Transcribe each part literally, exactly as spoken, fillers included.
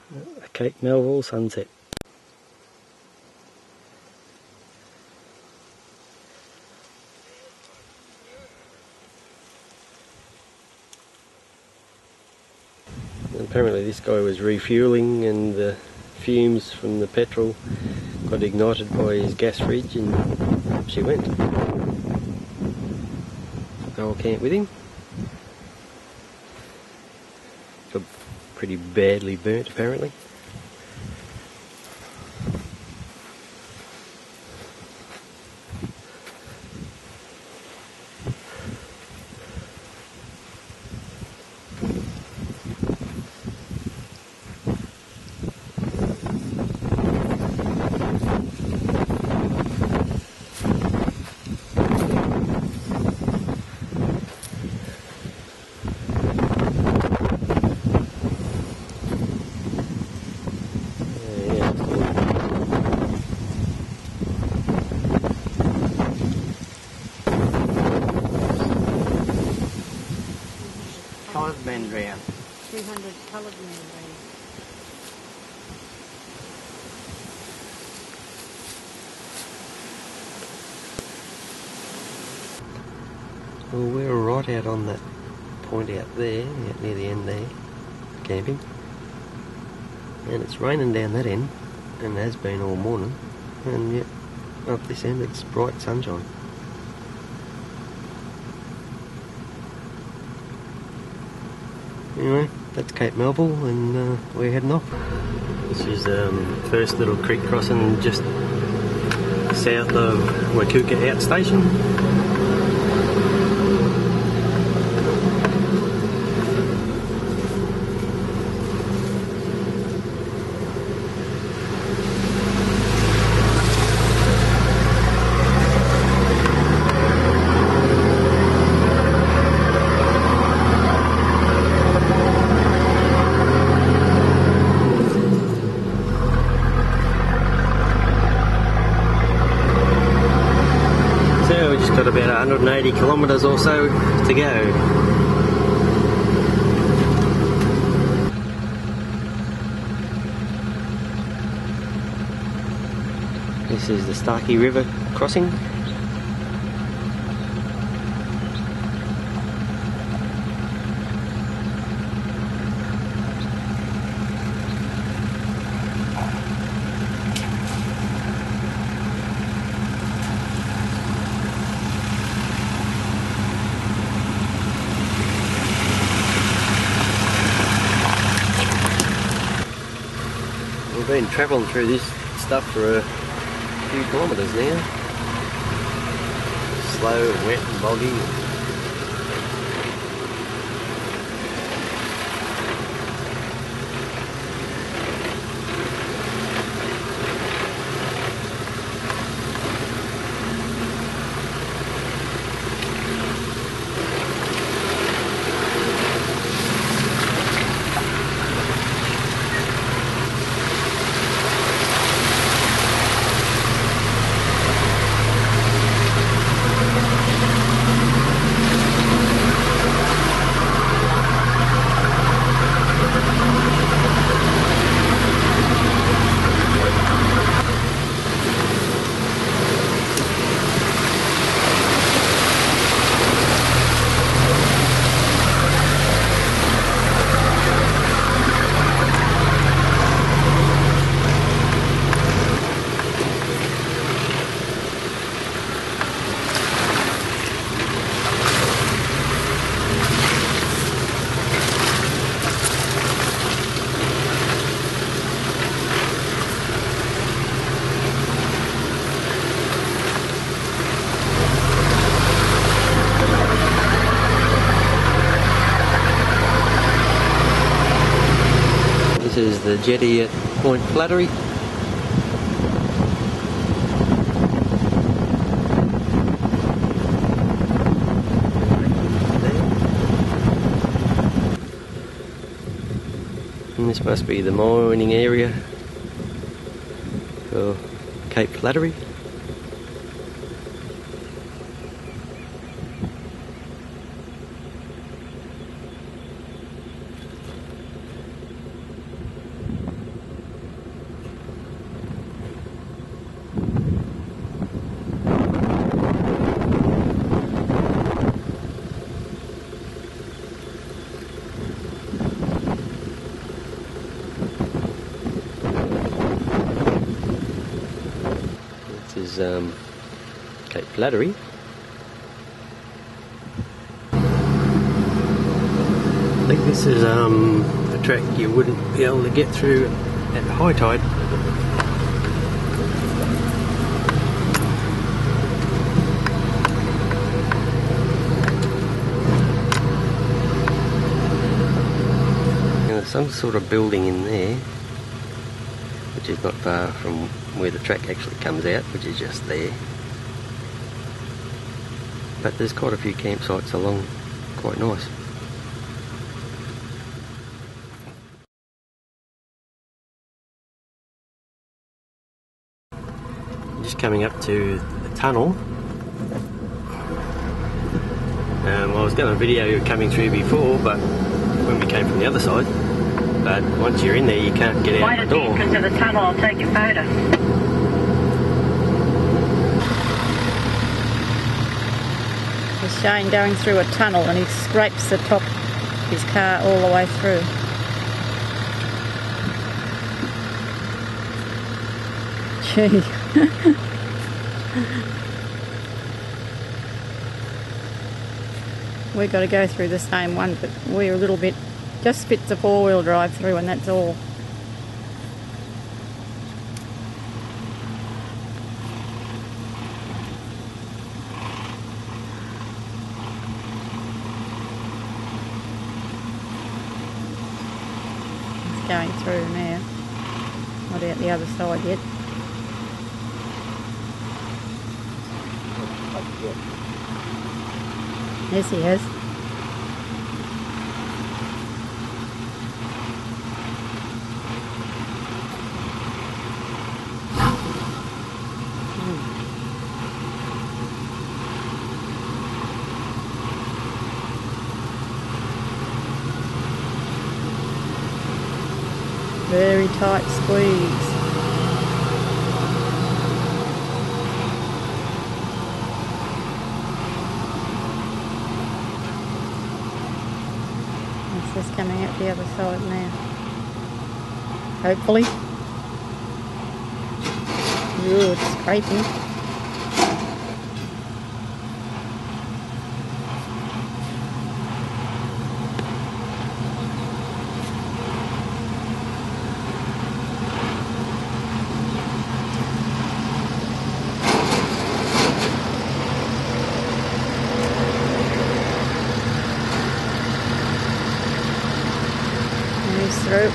A Cape Melville sunset. And apparently this guy was refuelling and the fumes from the petrol got ignited by his gas fridge and up she went. They all camped with him. Got pretty badly burnt apparently. Coloured men drowned. three hundred coloured men drowned. Well, we're right out on that point out there, out near the end there, camping. And it's raining down that end, and it has been all morning. And yet, up this end it's bright sunshine. Anyway, that's Cape Melville, and uh, we're heading off. This is um, first little creek crossing just south of Waikuka Outstation. Got about one hundred eighty kilometres or so to go. This is the Starkey River crossing. We've been travelling through this stuff for a few kilometres now. Slow and wet and boggy. This is the jetty at Point Flattery. And this must be the mining area for Cape Flattery. is um, Cape Flattery. I think this is um, the track you wouldn't be able to get through at high tide. There's some sort of building in there, which is not far from where the track actually comes out, which is just there. But there's quite a few campsites along, quite nice. Just coming up to the tunnel. Um, I was going to video you coming through before, but when we came from the other side. But once you're in there, you can't get out the door. Wait at the entrance of the tunnel, I'll take your photo. There's Shane going through a tunnel and he scrapes the top of his car all the way through. Gee. We've got to go through the same one, but we're a little bit, just fits a four-wheel drive through and that's all. It's going through now. Not out the other side yet. Yes, he has. Very tight squeeze. It's just coming out the other side now. Hopefully. Ooh, it's scraping. Through.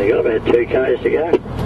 Only got about two k's to go.